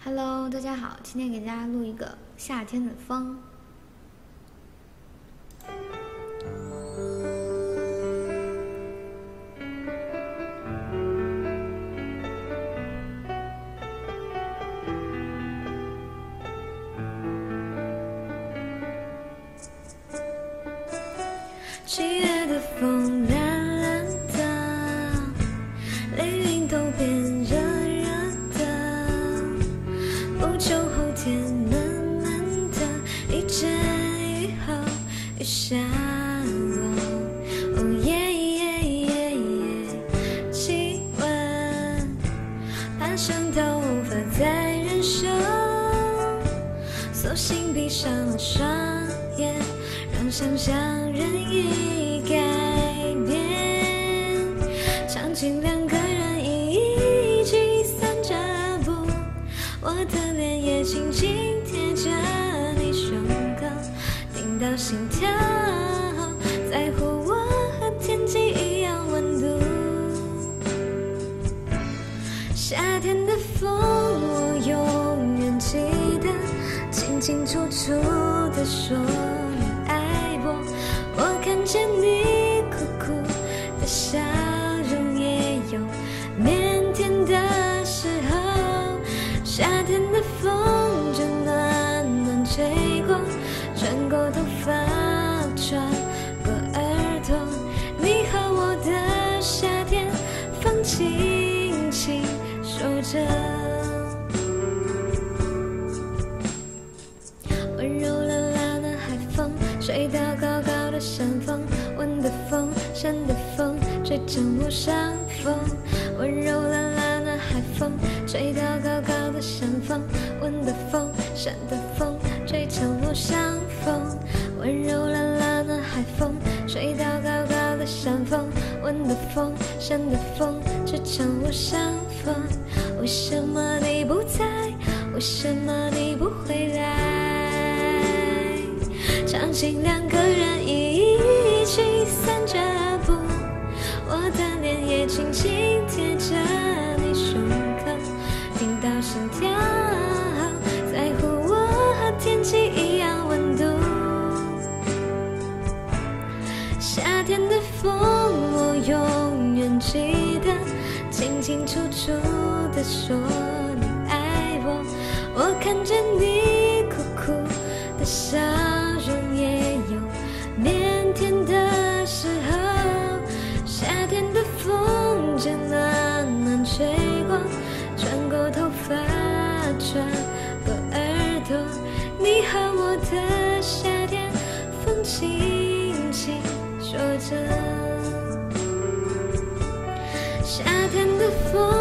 Hello， 大家好，今天给大家录一个夏天的风。7月的风蓝蓝的，雷云都变热热的，不久后天闷闷的，一阵雨后雨下了，哦耶耶耶耶，气温攀升到无法再忍受，索性闭上了双眼，让想象任意改变，场景两个人一起散着步，我的脸也轻轻贴着你胸口，听到心跳，在乎我和天气一样温度。夏天的风我永远记得，清清楚楚地说你爱我，我看见你酷酷的笑容，也有腼腆的时候。夏天的风正暖暖吹过，穿过头发，穿过耳朵，你和我的夏天，风轻轻说着。温柔懒懒的海风，吹到高高的山峰，闻的风，山的风，吹成我上风。温柔懒懒的海风，吹到高高的山峰，闻的风，山的风，吹成我上风。温柔懒懒的海风，吹到高高的山峰，闻的风，山的风，吹成我上风。为什么你不在？为什么你不回来？场景两个人一起散着步，我的脸也轻轻贴着你胸口，听到心跳，在乎我和天气一样温度。夏天的风我永远记得，清清楚楚地说你爱我，我看见你酷酷的笑容，也有腼腆的时候。夏天的风正暖暖吹过，穿过头发，穿过耳朵，你和我的夏天，风轻轻说着。夏天的风